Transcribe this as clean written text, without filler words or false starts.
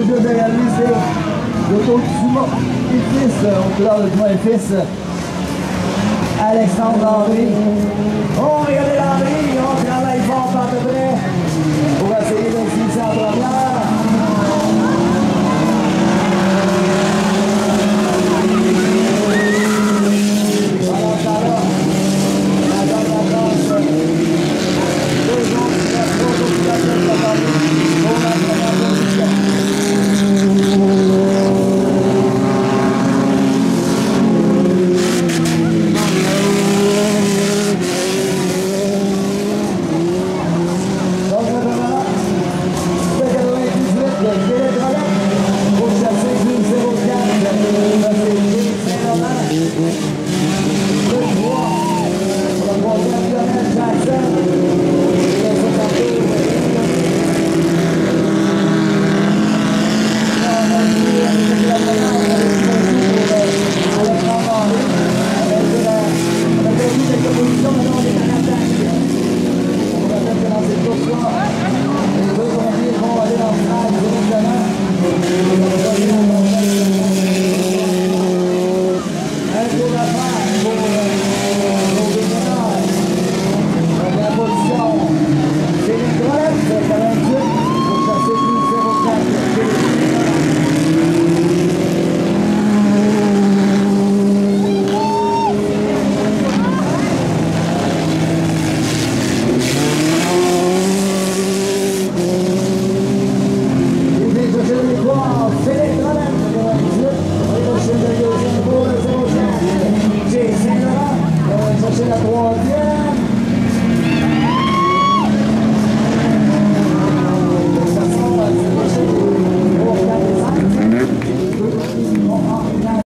jeu de réaliser l'auto Dumont et fils, au couleur de Dumont et fils, Alexandre Henry. Oh, regardez Henry, on travaille fort par de près pour essayer de fixer en première. Pendant ce temps-là, la donne vacances, deux autres qui restent au pilote de pour la première position. Donc, maintenant, le 98, Philippe Rolette.